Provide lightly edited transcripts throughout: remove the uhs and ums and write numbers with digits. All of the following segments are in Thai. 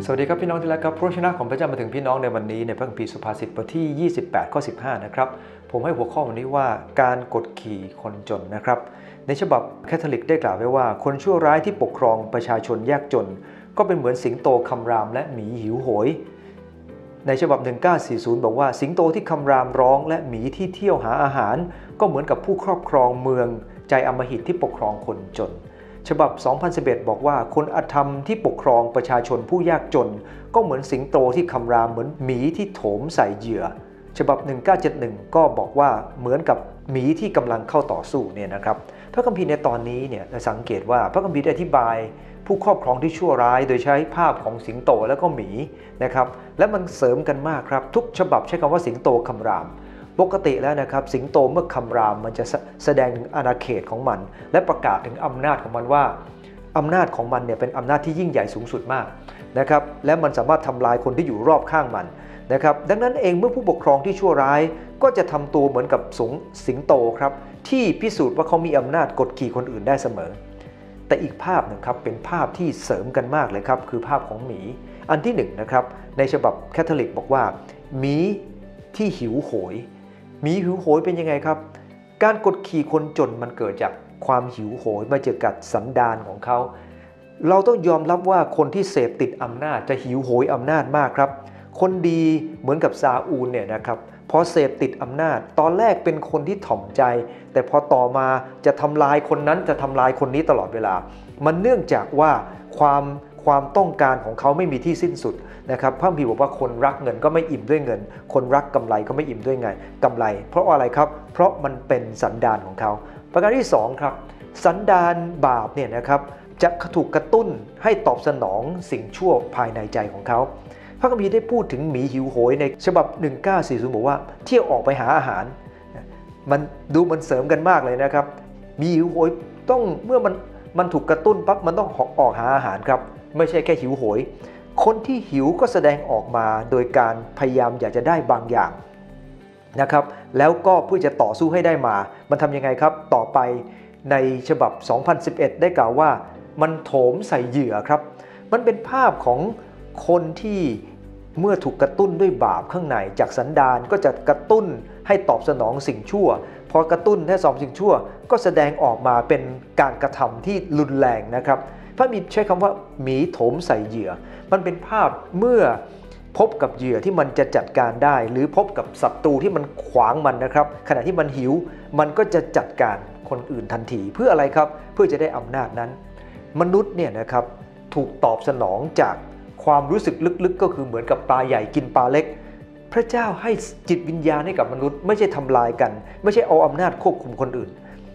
สวัสดีครับพี่น้องที่รักครับพระชนะของพระเจ้ามาถึงพี่น้องในวันนี้ในพระคัมภีร์สุภาษิตบทที่28ข้อ15นะครับผมให้หัวข้อวันนี้ว่าการกดขี่คนจนนะครับในฉบับแคทอลิกได้กล่าวไว้ว่าคนชั่วร้ายที่ปกครองประชาชนยากจนก็เป็นเหมือนสิงโตคำรามและหมีหิวโหยในฉบับ1940บอกว่าสิงโตที่คำรามร้องและหมีที่เที่ยวหาอาหารก็เหมือนกับผู้ครอบครองเมืองใจอำมหิตที่ปกครองคนจนฉบับ2011บอกว่าคนอธรรมที่ปกครองประชาชนผู้ยากจนก็เหมือนสิงโตที่คำรามเหมือนหมีที่โถมใส่เหยื่อฉบับ1971ก็บอกว่าเหมือนกับหมีที่กำลังเข้าต่อสู้เนี่ยนะครับพระคัมภีร์ในตอนนี้เนี่ยสังเกตว่าพระคัมภีร์ได้อธิบายผู้ครอบครองที่ชั่วร้ายโดยใช้ภาพของสิงโตและก็หมีนะครับและมันเสริมกันมากครับทุกฉบับใช้คำว่าสิงโตคำรามปกติแล้วนะครับสิงโตเมื่อคำรามมันจะแสดงถึงอาณาเขตของมันและประกาศถึงอำนาจของมันว่าอำนาจของมันเนี่ยเป็นอำนาจที่ยิ่งใหญ่สูงสุดมากนะครับและมันสามารถทำลายคนที่อยู่รอบข้างมันนะครับดังนั้นเองเมื่อผู้ปกครองที่ชั่วร้ายก็จะทำตัวเหมือนกับสิงโตครับที่พิสูจน์ว่าเขามีอำนาจกดขี่คนอื่นได้เสมอแต่อีกภาพหนึ่งครับเป็นภาพที่เสริมกันมากเลยครับคือภาพของหมีอันที่หนึ่งนะครับในฉบับแคทอลิกบอกว่าหมีที่หิวโหยหมีหิวโหยเป็นยังไงครับการกดขี่คนจนมันเกิดจากความหิวโหยมาจากกับสันดานของเขาเราต้องยอมรับว่าคนที่เสพติดอำนาจจะหิวโหยอำนาจมากครับคนดีเหมือนกับซาอูลเนี่ยนะครับพอเสพติดอำนาจตอนแรกเป็นคนที่ถ่อมใจแต่พอต่อมาจะทำลายคนนั้นจะทำลายคนนี้ตลอดเวลามันเนื่องจากว่าความต้องการของเขาไม่มีที่สิ้นสุดนะครับพระคัมภีร์บอกว่าคนรักเงินก็ไม่อิ่มด้วยเงินคนรักกำไรก็ไม่อิ่มด้วยไงกำไรเพราะอะไรครับเพราะมันเป็นสันดานของเขาประการที่2ครับสันดานบาปเนี่ยนะครับจะถูกกระตุ้นให้ตอบสนองสิ่งชั่วภายในใจของเขาพระคัมภีร์ได้พูดถึงหมีหิวโหยในฉบับ1940บอกว่าเที่ยวออกไปหาอาหารมันเสริมกันมากเลยนะครับหมีหิวโหยต้องเมื่อมันถูกกระตุ้นปั๊บมันต้องออกหาอาหารครับไม่ใช่แค่หิวโหยคนที่หิวก็แสดงออกมาโดยการพยายามอยากจะได้บางอย่างนะครับแล้วก็เพื่อจะต่อสู้ให้ได้มามันทำยังไงครับต่อไปในฉบับ2011ได้กล่าวว่ามันโถมใส่เหยื่อครับมันเป็นภาพของคนที่เมื่อถูกกระตุ้นด้วยบาปข้างในจากสันดานก็จะกระตุ้นให้ตอบสนองสิ่งชั่วพอกระตุ้นให้ตอบสิ่งชั่วก็แสดงออกมาเป็นการกระทำที่รุนแรงนะครับพระบิดาใช้คำว่าหมีโถมใส่เหยื่อมันเป็นภาพเมื่อพบกับเหยื่อที่มันจะจัดการได้หรือพบกับศัตรูที่มันขวางมันนะครับขณะที่มันหิวมันก็จะจัดการคนอื่นทันทีเพื่ออะไรครับเพื่อจะได้อำนาจนั้นมนุษย์เนี่ยนะครับถูกตอบสนองจากความรู้สึกลึกๆก็คือเหมือนกับปลาใหญ่กินปลาเล็กพระเจ้าให้จิตวิญญาณให้กับมนุษย์ไม่ใช่ทำลายกันไม่ใช่เอาอำนาจควบคุมคนอื่น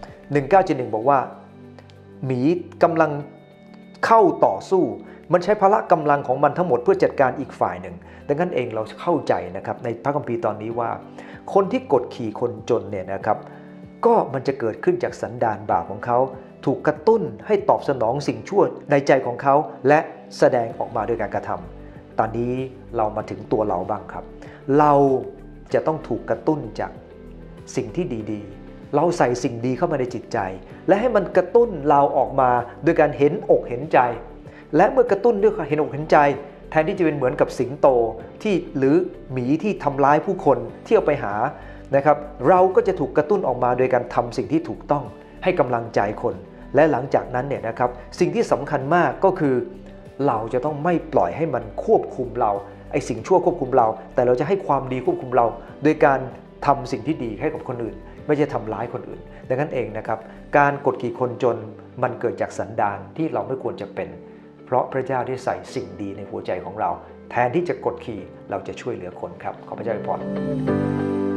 1971บอกว่าหมีกำลังเข้าต่อสู้มันใช้พละกำลังของมันทั้งหมดเพื่อจัดการอีกฝ่ายหนึ่งดังนั้นเองเราเข้าใจนะครับในพระคัมภีร์ตอนนี้ว่าคนที่กดขี่คนจนเนี่ยนะครับก็มันจะเกิดขึ้นจากสันดานบาปของเขาถูกกระตุ้นให้ตอบสนองสิ่งชั่วในใจของเขาและแสดงออกมาโดยการกระทำตอนนี้เรามาถึงตัวเราบ้างครับเราจะต้องถูกกระตุ้นจากสิ่งที่ดีๆเราใส่สิ่งดีเข้ามาในจิตใจและให้มันกระตุ้นเราออกมาโดยการเห็นอกเห็นใจและเมื่อกระตุ้นด้วยเห็นอกเห็นใจแทนที่จะเป็นเหมือนกับสิงโตที่หรือหมีที่ทำร้ายผู้คนเที่ยวไปหานะครับเราก็จะถูกกระตุ้นออกมาโดยการทำสิ่งที่ถูกต้องให้กำลังใจคนและหลังจากนั้นเนี่ยนะครับสิ่งที่สำคัญมากก็คือเราจะต้องไม่ปล่อยให้มันควบคุมเราไอ้สิ่งชั่วควบคุมเราแต่เราจะให้ความดีควบคุมเราโดยการทำสิ่งที่ดีให้กับคนอื่นไม่ใช่ทำร้ายคนอื่นดังนั้นเองนะครับการกดขี่คนจนมันเกิดจากสันดานที่เราไม่ควรจะเป็นเพราะพระเจ้าได้ใส่สิ่งดีในหัวใจของเราแทนที่จะกดขี่เราจะช่วยเหลือคนครับขอพระเจ้าอวยพร